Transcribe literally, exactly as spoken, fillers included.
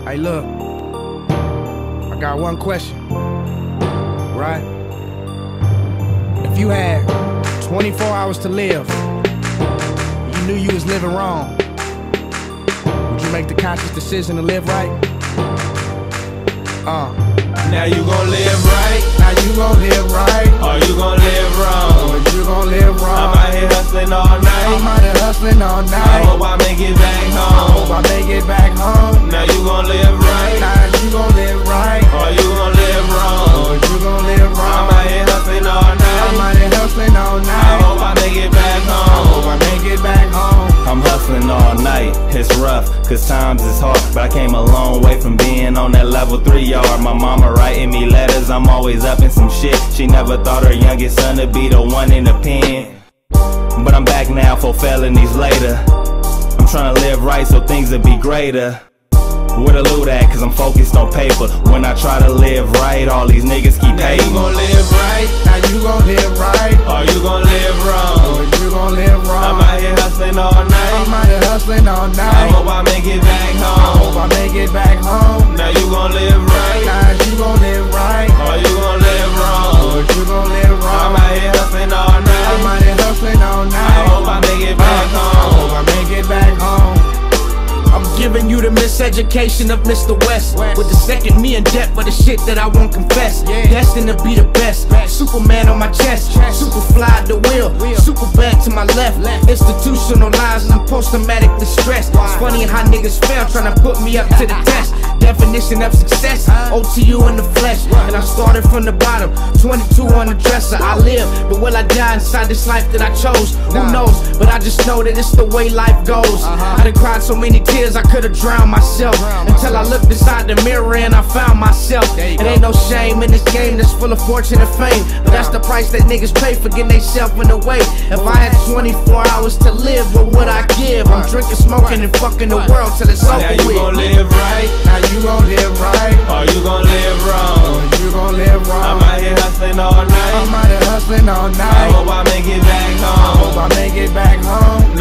Hey, look, I got one question, right? If you had twenty-four hours to live, you knew you was living wrong, would you make the conscious decision to live right? Uh. Now you gon' live right, now you gon' live right, or you gon' live wrong, or you gon' live wrong. I'm out here hustling all night, I'm out here hustling all night. I hope I make it back home, I hope I make it back home. Now you gon' live right, now you gon' live right, or you gon' live wrong, or you gon' live wrong. I'm out here hustling all night, I'm out here hustling all night. I hope I make it back home, I hope I make it back home. I'm hustling all night, it's rough, cause times is hard, but I came a long way from being on that level three yard. My mama writing me letters, I'm always up in some shit. She never thought her youngest son would be the one in the pen, but I'm back now for felonies later. I'm trying to live right so things will be greater. Where the loot at, cause I'm focused on paper. When I try to live right, all these niggas keep hating. Now you gon' live right, now you gon' live right, or you gon' live wrong, or you gon' live wrong. I'm out here hustling all night, I'm out here hustling all night. I hope I make it back I home, hope I make it back home. Now you gon' live right, now you gon' live right, or you gon' live wrong, or you gon' live I'm wrong. out here hustling all night, I'm out here hustling all night. I hope I make it back I home, hope I make it back home. I'm giving you the miseducation of Mister West, with the second me in debt for the shit that I won't confess. Destined to be the best, Superman on my chest, super fly at the wheel, super bad to my left. Institutionalized and I'm post-traumatically stressed. It's funny how niggas fail trying to put me up to the test. Definition of success, O T U in the flesh. And I started from the bottom, twenty-two on the dresser. I live, but will I die inside this life that I chose? Who knows, but I just know that it's the way life goes. I done cried so many tears I could've drowned myself, until I looked inside the mirror and I found myself. It ain't no shame in this game that's full of fortune and fame, but that's the price that niggas pay for getting they self in the way. If I had twenty-four hours to live, what would I give? I'm drinking, smoking, and fucking the world till it's over Now with. you gon' live right, Now you gon' live right, or you gon' live wrong, or you gon' live wrong. I'm out here hustling all night, I'm out here hustling all I night. hope I make it back I hope home, I make it back home.